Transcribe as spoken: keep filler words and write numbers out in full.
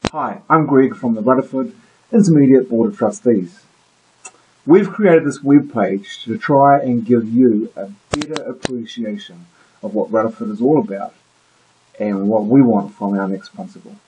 Hi, I'm Greg from the Rutherford Intermediate Board of Trustees. We've created this web page to try and give you a better appreciation of what Rutherford is all about and what we want from our next principal.